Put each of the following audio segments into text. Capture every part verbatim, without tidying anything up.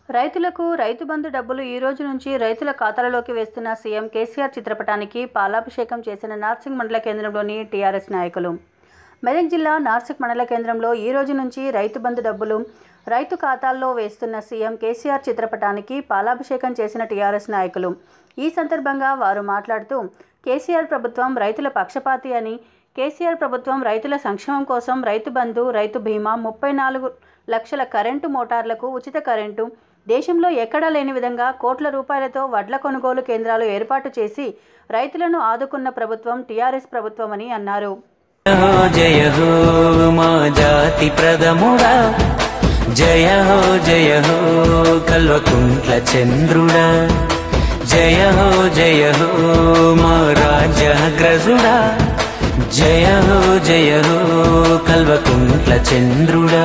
రైతులకు రైతు బంధు డబ్బులు ఈ రోజు నుంచి రైతుల ఖాతాలలోకి వేస్తున్న సీఎం కేసీఆర్ చిత్రపటానికి పాలాభిషేకం చేసిన నార్సింగ్ మండల కేంద్రంలోని టీఆర్ఎస్ నాయకులు. మెదక్ జిల్లా నార్సింగ్ మండల కేంద్రంలో ఈ రోజు నుంచి రైతు బంధు డబ్బులు రైతు ఖాతాల్లో వేస్తున్న సీఎం కేసీఆర్ చిత్రపటానికి పాలాభిషేకం చేసిన టీఆర్ఎస్ నాయకులు. ఈ సందర్భంగా వారు మాట్లాడుతూ కేసీఆర్ ప్రభుత్వం రైతుల పక్షపాతి అని, కేసీఆర్ ప్రభుత్వం రైతుల సంక్షేమం కోసం రైతు బంధు, రైతు బీమా, ముప్పై నాలుగు లక్షల కరెంటు మోటార్లకు ఉచిత కరెంటు, దేశంలో ఎక్కడా లేని విధంగా కోట్ల రూపాయలతో వడ్ల కొనుగోలు కేంద్రాలు ఏర్పాటు చేసి రైతులను ఆదుకున్న ప్రభుత్వం టీఆర్ఎస్ ప్రభుత్వం అని అన్నారు. జయ హో మా జాతి ప్రథముడా, జయ హో జయ హో కల్వకుంట్ల చంద్రుడా, జయ హో జయ హో మా రాజ్యాగ్రజుడా, జయ హో జయ హో కల్వకుంట్ల చంద్రుడా.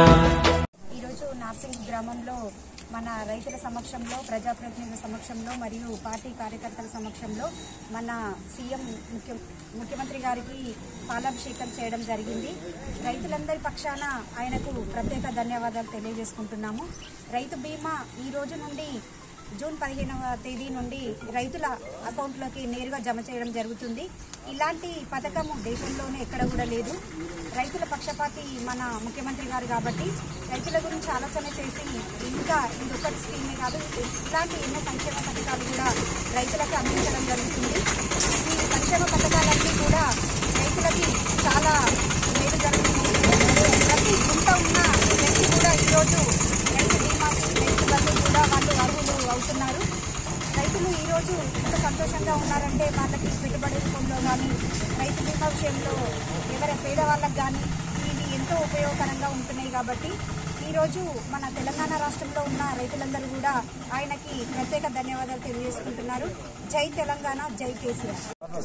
నార్సింగ్ గ్రామంలో మన రైతుల సమక్షంలో, ప్రజాప్రతినిధుల సమక్షంలో మరియు పార్టీ కార్యకర్తల సమక్షంలో మన సీఎం ముఖ్య ముఖ్యమంత్రి గారికి పాలాభిషేకం చేయడం జరిగింది. రైతులందరి పక్షాన ఆయనకు ప్రత్యేక ధన్యవాదాలు తెలియజేసుకుంటున్నాము. రైతు బీమా ఈ రోజు నుండి జూన్ పదిహేనవ తేదీ నుండి రైతుల అకౌంట్లోకి నేరుగా జమ చేయడం జరుగుతుంది. ఇలాంటి పథకం దేశంలోనే ఎక్కడ కూడా లేదు. రైతుల పక్షపాతి మన ముఖ్యమంత్రి గారు కాబట్టి రైతుల గురించి ఆలోచన చేసి ఇంకా ఇంకొకటి స్కీమే కాదు, ఇలాంటి ఎన్నో సంక్షేమ పథకాలు కూడా రైతులకి అందించడం జరుగుతుంది. ఈ సంక్షేమ పథకాలన్నీ కూడా రైతులకి చాలా మేలు జరుగుతుంది. ప్రతి గుంట ఉన్న వ్యక్తి కూడా ఈరోజు రైతు బీమాకి, రైతు బంధు కూడా వాళ్ళు అర్హులు అవుతున్నారు. రైతులు ఈరోజు ఎంత సంతోషంగా ఉన్నారంటే వాళ్ళకి పెట్టుబడి రూపంలో కానీ, రైతు బీమా విషయంలో ఎవరి పేదవాళ్ళకి కానీ ఇవి ఎంతో ఉపయోగకరంగా ఉంటున్నాయి. కాబట్టి ఈరోజు మన తెలంగాణ రాష్ట్రంలో ఉన్న రైతులందరూ కూడా ఆయనకి ప్రత్యేక ధన్యవాదాలు తెలియజేసుకుంటున్నారు. జై తెలంగాణ, జై కేసీఆర్.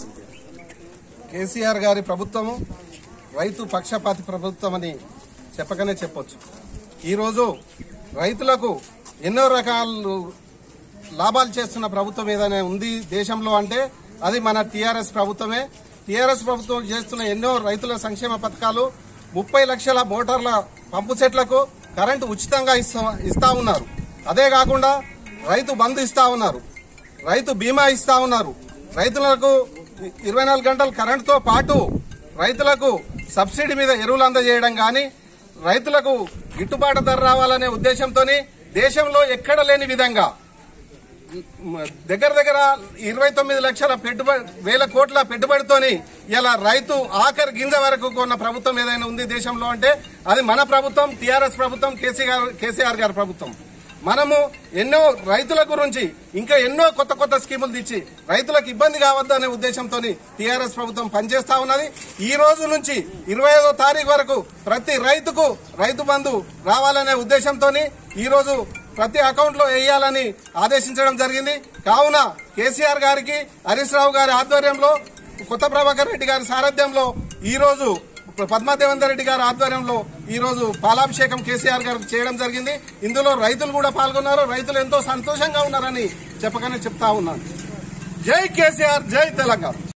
కేసీఆర్ గారి ప్రభుత్వము రైతు పక్షపాతి ప్రభుత్వం అని చెప్పకనే చెప్పొచ్చు. ఈరోజు రైతులకు ఎన్నో రకాలు లాభాలు చేస్తున్న ప్రభుత్వం ఏదైనా ఉంది దేశంలో అంటే అది మన టీఆర్ఎస్ ప్రభుత్వమే. టీఆర్ఎస్ ప్రభుత్వం చేస్తున్న ఎన్నో రైతుల సంక్షేమ పథకాలు, ముప్పై లక్షల మోటార్ల పంపు సెట్లకు కరెంటు ఉచితంగా ఇస్తా ఉన్నారు. అదే కాకుండా రైతు బంధు ఇస్తా ఉన్నారు, రైతు బీమా ఇస్తా ఉన్నారు. రైతులకు ఇరవై నాలుగు గంటల కరెంటుతో పాటు రైతులకు సబ్సిడీ మీద ఎరువులు అందజేయడం కానీ, రైతులకు గిట్టుబాటు ధర రావాలనే ఉద్దేశంతో దేశంలో ఎక్కడ లేని విధంగా దగ్గర దగ్గర ఇరవై తొమ్మిది లక్షల పెట్టుబడి వేల కోట్ల పెట్టుబడితోని ఇలా రైతు ఆఖరి గింజ వరకు కొన్న ప్రభుత్వం ఏదైనా ఉంది దేశంలో అంటే అది మన ప్రభుత్వం, టీఆర్ఎస్ ప్రభుత్వం, కేసీఆర్ కేసీఆర్ గారి ప్రభుత్వం. మనము ఎన్నో రైతుల గురించి ఇంకా ఎన్నో కొత్త కొత్త స్కీములు తెచ్చి రైతులకు ఇబ్బంది కావద్దు అనే ఉద్దేశంతో టీఆర్ఎస్ ప్రభుత్వం పనిచేస్తా ఉన్నది. ఈ రోజు నుంచి ఇరవై ఐదో తారీఖు వరకు ప్రతి రైతుకు రైతు బంధు రావాలనే ఉద్దేశంతో ఈ రోజు ప్రతి అకౌంట్ లో వేయాలని ఆదేశించడం జరిగింది. కావున కేసీఆర్ గారికి, హరీష్ రావు గారి ఆధ్వర్యంలో, కొత్త ప్రభాకర్ రెడ్డి గారి సారథ్యంలో ఈ రోజు పద్మాదేవేందర్ రెడ్డి గారి ఆధ్వర్యంలో ఈ రోజు పాలాభిషేకం కేసీఆర్ గారు చేయడం జరిగింది. ఇందులో రైతులు కూడా పాల్గొన్నారు. రైతులు ఎంతో సంతోషంగా ఉన్నారని చెప్పకనే చెప్తా ఉన్నాను. జై కేసీఆర్, జై తెలంగాణ.